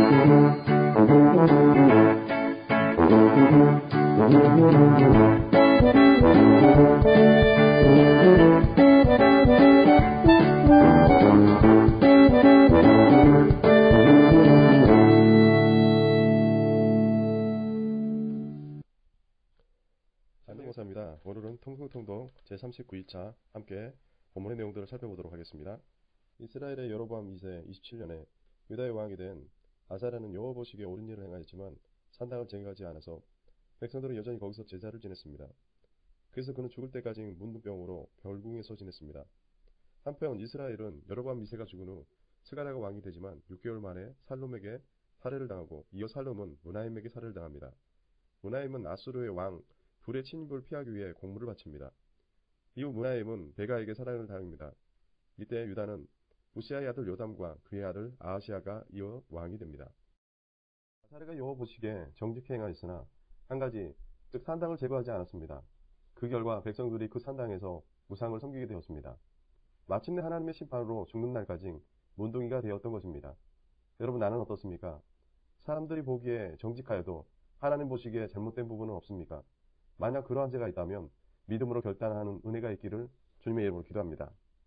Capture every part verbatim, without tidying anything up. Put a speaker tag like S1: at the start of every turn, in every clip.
S1: 장동호사입니다. 오늘은 통성통독 제삼십구 일차 함께 본문의 내용들을 살펴보도록 하겠습니다. 이스라엘의 여로보암 이 세 이십칠 년에 유다의 왕이 된 아사랴는 여호와 보시기에 옳은 일을 행하였지만 산당을 제거하지 않아서 백성들은 여전히 거기서 제사를 지냈습니다. 그래서 그는 죽을 때까지 문둥병으로 별궁에서 지냈습니다. 한편 이스라엘은 여로보암 이 세가 죽은 후 스가랴가 왕이 되지만 육 개월 만에 살롬에게 살해를 당하고 이어 살롬은 므나임에게 살해를 당합니다. 므나임은 아수르의 왕 불의 침입을 피하기 위해 공물을 바칩니다. 이후 므나임은 베가에게 살해를 당합니다. 이때 유다는 우시아의 아들 요담과 그의 아들 아하시아가 이어 왕이 됩니다. 아사랴가 여호와 보시기에 정직히 행하였으나 한 가지, 즉 산당을 제거하지 않았습니다. 그 결과 백성들이 그 산당에서 우상을 섬기게 되었습니다. 마침내 하나님의 심판으로 죽는 날까지 문둥이가 되었던 것입니다. 여러분, 나는 어떻습니까? 사람들이 보기에 정직하여도 하나님 보시기에 잘못된 부분은 없습니까? 만약 그러한 죄가 있다면 믿음으로 결단하는 은혜가 있기를 주님의 이름으로 기도합니다.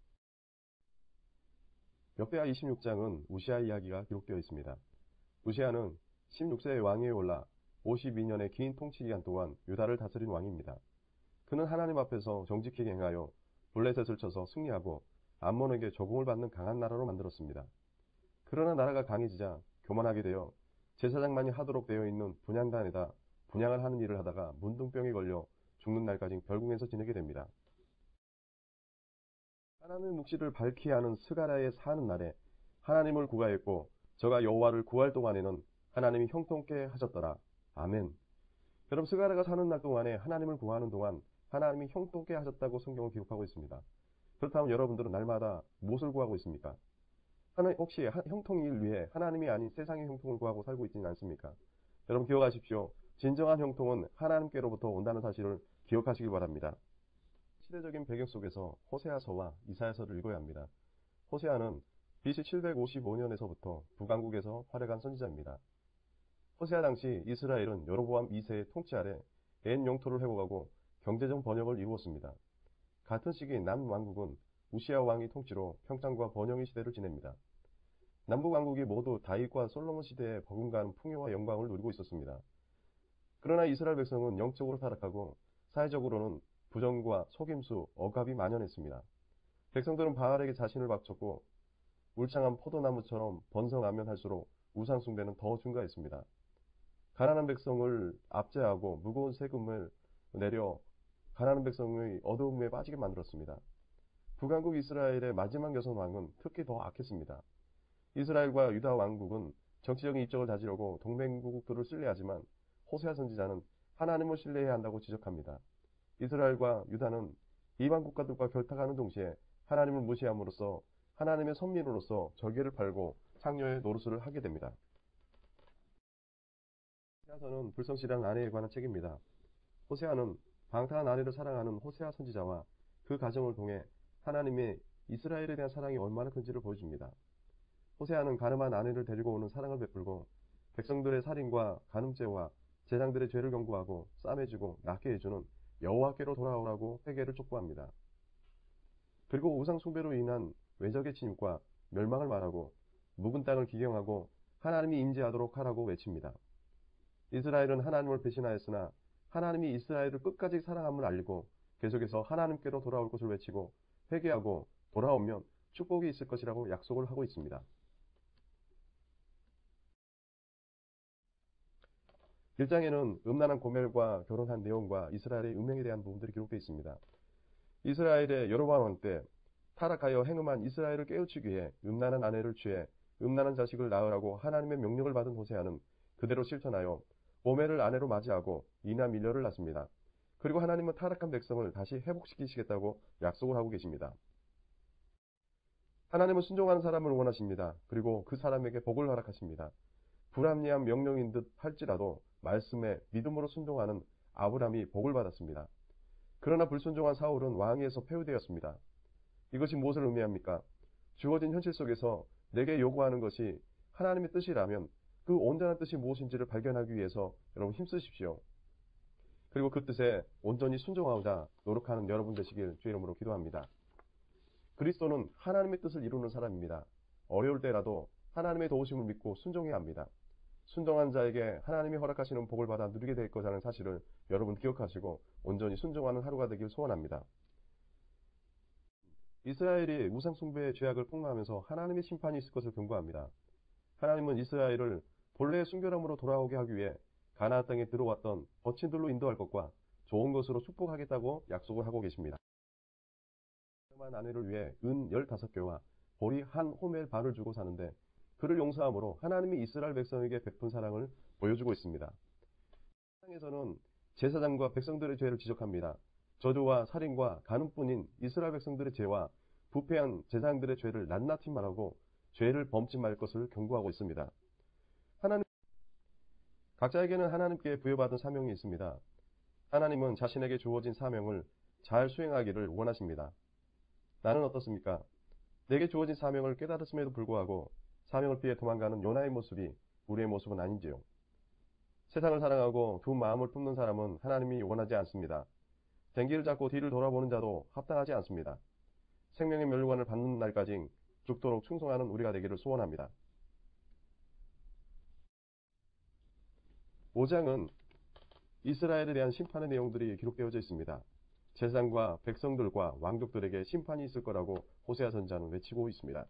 S1: 역대하 이십육 장은 우시아 이야기가 기록되어 있습니다. 우시아는 십육 세의 왕위에 올라 오십이 년의 긴 통치 기간 동안 유다를 다스린 왕입니다. 그는 하나님 앞에서 정직히 행하여 블레셋을 쳐서 승리하고 암몬에게 조공을 받는 강한 나라로 만들었습니다. 그러나 나라가 강해지자 교만하게 되어 제사장만이 하도록 되어 있는 분향단에다 분향을 하는 일을 하다가 문둥병에 걸려 죽는 날까지 별궁에서 지내게 됩니다. 하나님의 묵시를 밝히 하는 스가랴의 사는 날에 하나님을 구하였고 저가 여호와를 구할 동안에는 하나님이 형통케 하셨더라. 아멘. 여러분, 스가랴가 사는 날 동안에 하나님을 구하는 동안 하나님이 형통케 하셨다고 성경을 기록하고 있습니다. 그렇다면 여러분들은 날마다 무엇을 구하고 있습니까? 하나님, 혹시 형통을 위해 하나님이 아닌 세상의 형통을 구하고 살고 있지는 않습니까? 여러분, 기억하십시오. 진정한 형통은 하나님께로부터 온다는 사실을 기억하시기 바랍니다. 시대적인 배경 속에서 호세아서와 이사야서를 읽어야 합니다. 호세아는 비씨 칠백오십오 년에서부터 북왕국에서 활약한 선지자입니다. 호세아 당시 이스라엘은 여로보암 이 세의 통치 아래 옛 영토를 회복하고 경제적 번영을 이루었습니다. 같은 시기 남왕국은 우시아 왕의 통치로 평창과 번영의 시대를 지냅니다. 남북 왕국이 모두 다윗과 솔로몬 시대에 버금가는 풍요와 영광을 누리고 있었습니다. 그러나 이스라엘 백성은 영적으로 타락하고 사회적으로는 부정과 속임수, 억압이 만연했습니다. 백성들은 바알에게 자신을 바쳤고 울창한 포도나무처럼 번성하면 할수록 우상 숭배는 더 증가했습니다. 가난한 백성을 압제하고 무거운 세금을 내려 가난한 백성의 어두움에 빠지게 만들었습니다. 북왕국 이스라엘의 마지막 여섯 왕은 특히 더 악했습니다. 이스라엘과 유다 왕국은 정치적인 이적을 다지려고 동맹국들을 신뢰하지만 호세아 선지자는 하나님을 신뢰해야 한다고 지적합니다. 이스라엘과 유다는 이방 국가들과 결탁하는 동시에 하나님을 무시함으로써 하나님의 선민으로서 절개를 팔고 창녀의 노릇을 하게 됩니다. 호세아서는 불성실한 아내에 관한 책입니다. 호세아는 방탕한 아내를 사랑하는 호세아 선지자와 그 가정을 통해 하나님의 이스라엘에 대한 사랑이 얼마나 큰지를 보여줍니다. 호세아는 가늠한 아내를 데리고 오는 사랑을 베풀고 백성들의 살인과 간음죄와 제장들의 죄를 경고하고 싸매주고 낫게 해주는 여호와께로 돌아오라고 회개를 촉구합니다. 그리고 우상 숭배로 인한 외적의 침입과 멸망을 말하고 묵은 땅을 기경하고 하나님이 임재하도록 하라고 외칩니다. 이스라엘은 하나님을 배신하였으나 하나님이 이스라엘을 끝까지 사랑함을 알리고 계속해서 하나님께로 돌아올 것을 외치고 회개하고 돌아오면 축복이 있을 것이라고 약속을 하고 있습니다. 일 장에는 음란한 고멜과 결혼한 내용과 이스라엘의 음행에 대한 부분들이 기록되어 있습니다. 이스라엘의 여로보암 왕 때 타락하여 행음한 이스라엘을 깨우치기 위해 음란한 아내를 취해 음란한 자식을 낳으라고 하나님의 명령을 받은 호세아는 그대로 실천하여 고멜을 아내로 맞이하고 이나 밀려를 낳습니다. 그리고 하나님은 타락한 백성을 다시 회복시키시겠다고 약속을 하고 계십니다. 하나님은 순종하는 사람을 원하십니다. 그리고 그 사람에게 복을 허락하십니다. 불합리한 명령인 듯 할지라도 말씀에 믿음으로 순종하는 아브람이 복을 받았습니다. 그러나 불순종한 사울은 왕위에서 폐위되었습니다. 이것이 무엇을 의미합니까? 주어진 현실 속에서 내게 요구하는 것이 하나님의 뜻이라면 그 온전한 뜻이 무엇인지를 발견하기 위해서 여러분 힘쓰십시오. 그리고 그 뜻에 온전히 순종하고자 노력하는 여러분 되시길 주의 이름으로 기도합니다. 그리스도는 하나님의 뜻을 이루는 사람입니다. 어려울 때라도 하나님의 도우심을 믿고 순종해야 합니다. 순종한 자에게 하나님이 허락하시는 복을 받아 누리게 될 것이라는 사실을 여러분 기억하시고 온전히 순종하는 하루가 되길 소원합니다. 이스라엘이 우상 숭배의 죄악을 폭로하면서 하나님의 심판이 있을 것을 경고합니다. 하나님은 이스라엘을 본래의 순결함으로 돌아오게 하기 위해 가나안 땅에 들어왔던 거친들로 인도할 것과 좋은 것으로 축복하겠다고 약속을 하고 계십니다. 한 아내를 위해 은 열다섯 개와 보리 한 호멜 반을 주고 사는데 그를 용서함으로 하나님이 이스라엘 백성에게 베푼 사랑을 보여주고 있습니다. 세상에서는 제사장과 백성들의 죄를 지적합니다. 저주와 살인과 간음뿐인 이스라엘 백성들의 죄와 부패한 제사장들의 죄를 낱낱이 말하고 죄를 범치 말 것을 경고하고 있습니다. 하나님 각자에게는 하나님께 부여받은 사명이 있습니다. 하나님은 자신에게 주어진 사명을 잘 수행하기를 원하십니다. 나는 어떻습니까? 내게 주어진 사명을 깨달았음에도 불구하고 사명을 피해 도망가는 요나의 모습이 우리의 모습은 아닌지요. 세상을 사랑하고 두 마음을 품는 사람은 하나님이 원하지 않습니다. 댕기를 잡고 뒤를 돌아보는 자도 합당하지 않습니다. 생명의 멸류관을 받는 날까지 죽도록 충성하는 우리가 되기를 소원합니다. 오 장은 이스라엘에 대한 심판의 내용들이 기록되어져 있습니다. 제사장과 백성들과 왕족들에게 심판이 있을 거라고 호세아 선지자는 외치고 있습니다.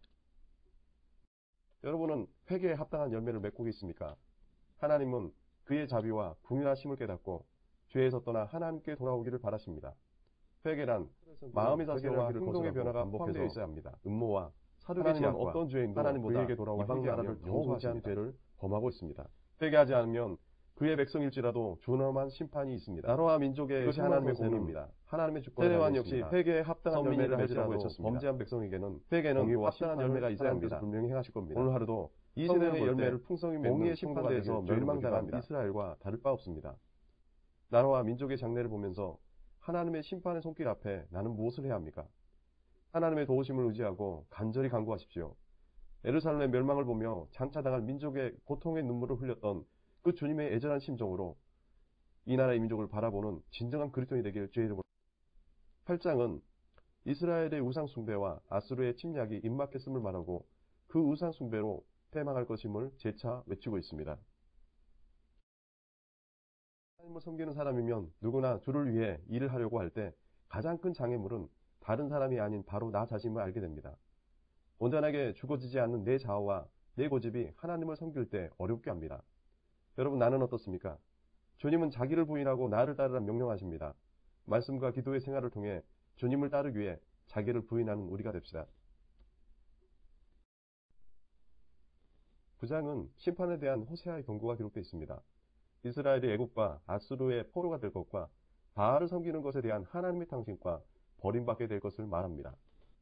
S1: 여러분은 회개에 합당한 열매를 맺고 계십니까? 하나님은 그의 자비와 궁휼하심을 깨닫고 죄에서 떠나 하나님께 돌아오기를 바라십니다. 회개란 마음의 자세와 행동의 변화가 포함되어 있어야 합니다. 음모와 사륙의 제약과 어떤 죄인도 하나님보다 그에게 돌아와 이방 나라를 용서하지 않은 죄를 범하고 있습니다. 회개하지 않으면 그의 백성일지라도 준엄한 심판이 있습니다. 나라와 민족의 그것이 하나님의 공입니다. 하나님의 주권에 세례요한 역시 회개에 합당한 열매를 맺으라고 외쳤습니다. 범죄한 백성에게는 회개는 합당한 열매가 있어야 합니다. 분명히 행하실 겁니다. 오늘 하루도 이 세대의 열매를 풍성히 맺는 공의의 심판대에서 멸망당한 이스라엘과 다를 바 없습니다. 나라와 민족의 장래를 보면서 하나님의 심판의 손길 앞에 나는 무엇을 해야 합니까? 하나님의 도우심을 의지하고 간절히 간구하십시오. 예루살렘의 멸망을 보며 장차당할 민족의 고통의 눈물을 흘렸던 그 주님의 애절한 심정으로 이 나라의 민족을 바라보는 진정한 그리스도인이 되길 주의 이름으로. 팔 장은 이스라엘의 우상 숭배와 아수르의 침략이 임박했음을 말하고 그 우상 숭배로 패망할 것임을 재차 외치고 있습니다. 하나님을 섬기는 사람이면 누구나 주를 위해 일을 하려고 할 때 가장 큰 장애물은 다른 사람이 아닌 바로 나 자신을 알게 됩니다. 온전하게 죽어지지 않는 내 자아와 내 고집이 하나님을 섬길 때 어렵게 합니다. 여러분, 나는 어떻습니까? 주님은 자기를 부인하고 나를 따르라 명령하십니다. 말씀과 기도의 생활을 통해 주님을 따르기 위해 자기를 부인하는 우리가 됩시다. 구 장은 심판에 대한 호세아의 경고가 기록되어 있습니다. 이스라엘이 애국과 아수르의 포로가 될 것과 바알을 섬기는 것에 대한 하나님의 탕심과 버림받게 될 것을 말합니다.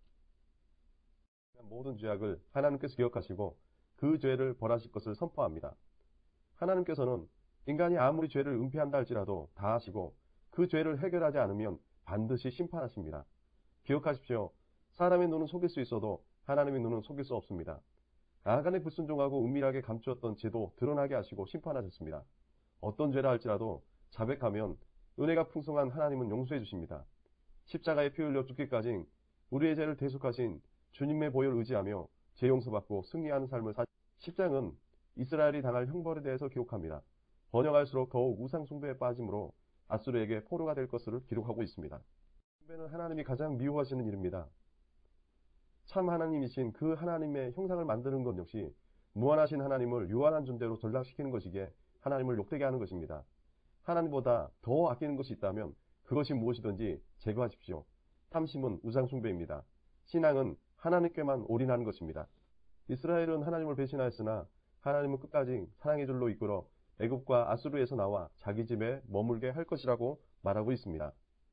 S1: 모든 죄악을 하나님께서 기억하시고 그 죄를 벌하실 것을 선포합니다. 하나님께서는 인간이 아무리 죄를 은폐한다 할지라도 다 하시고 그 죄를 해결하지 않으면 반드시 심판하십니다. 기억하십시오. 사람의 눈은 속일 수 있어도 하나님의 눈은 속일 수 없습니다. 아간의 불순종하고 은밀하게 감추었던 죄도 드러나게 하시고 심판하셨습니다. 어떤 죄라 할지라도 자백하면 은혜가 풍성한 하나님은 용서해 주십니다. 십자가에 피 흘려 죽기까지 우리의 죄를 대속하신 주님의 보혈을 의지하며 죄 용서받고 승리하는 삶을 사. 십 장은 이스라엘이 당할 형벌에 대해서 기록합니다. 번역할수록 더욱 우상 숭배에 빠짐으로 아수르에게 포로가 될 것을 기록하고 있습니다. 숭배는 하나님이 가장 미워하시는 일입니다. 참 하나님이신 그 하나님의 형상을 만드는 것 역시 무한하신 하나님을 유한한 존재로 전락시키는 것이기에 하나님을 욕되게 하는 것입니다. 하나님보다 더 아끼는 것이 있다면 그것이 무엇이든지 제거하십시오. 탐심은 우상 숭배입니다. 신앙은 하나님께만 올인하는 것입니다. 이스라엘은 하나님을 배신하였으나 하나님은 끝까지 사랑의 줄로 이끌어 애굽과 아수르에서 나와 자기 집에 머물게 할 것이라고 말하고 있습니다.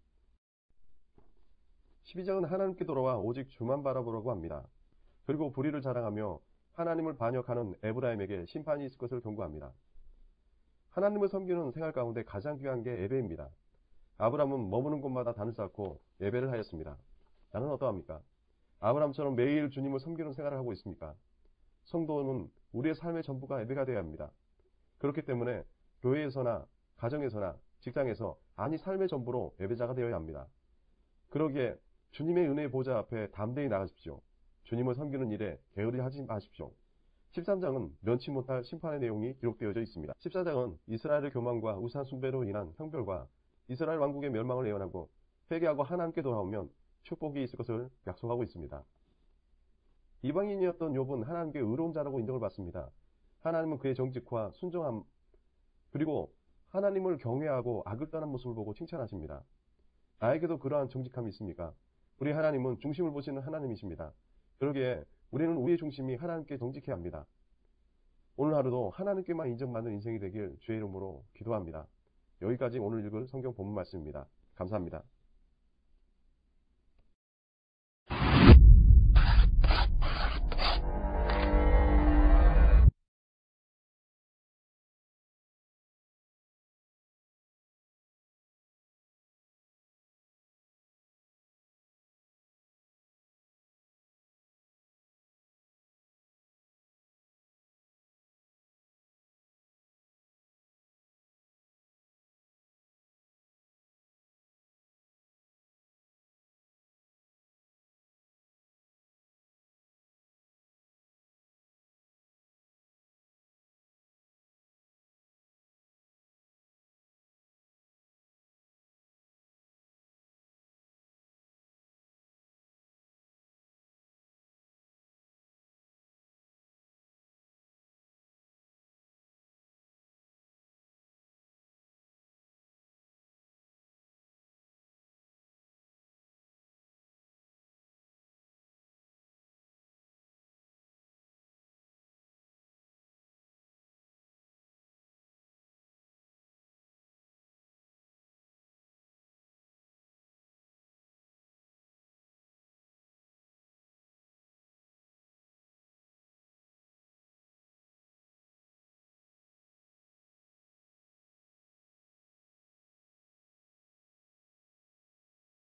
S1: 십이 장은 하나님께 돌아와 오직 주만 바라보라고 합니다. 그리고 불의를 자랑하며 하나님을 반역하는 에브라임에게 심판이 있을 것을 경고합니다. 하나님을 섬기는 생활 가운데 가장 귀한 게 예배입니다. 아브람은 머무는 곳마다 단을 쌓고 예배를 하였습니다. 나는 어떠합니까? 아브람처럼 매일 주님을 섬기는 생활을 하고 있습니까? 성도는 우리의 삶의 전부가 예배가 되어야 합니다. 그렇기 때문에 교회에서나 가정에서나 직장에서 아니 삶의 전부로 예배자가 되어야 합니다. 그러기에 주님의 은혜의 보좌 앞에 담대히 나가십시오. 주님을 섬기는 일에 게으르지 하지 마십시오. 십삼 장은 면치 못할 심판의 내용이 기록되어져 있습니다. 십사 장은 이스라엘의 교만과 우상 숭배로 인한 형벌과 이스라엘 왕국의 멸망을 예언하고 회개하고 하나님께 돌아오면 축복이 있을 것을 약속하고 있습니다. 이방인이었던 욥은 하나님께 의로운 자라고 인정을 받습니다. 하나님은 그의 정직과 순종함 그리고 하나님을 경외하고 악을 떠난 모습을 보고 칭찬하십니다. 나에게도 그러한 정직함이 있습니까? 우리 하나님은 중심을 보시는 하나님이십니다. 그러기에 우리는 우리의 중심이 하나님께 정직해야 합니다. 오늘 하루도 하나님께만 인정받는 인생이 되길 주의 이름으로 기도합니다. 여기까지 오늘 읽을 성경 본문 말씀입니다. 감사합니다.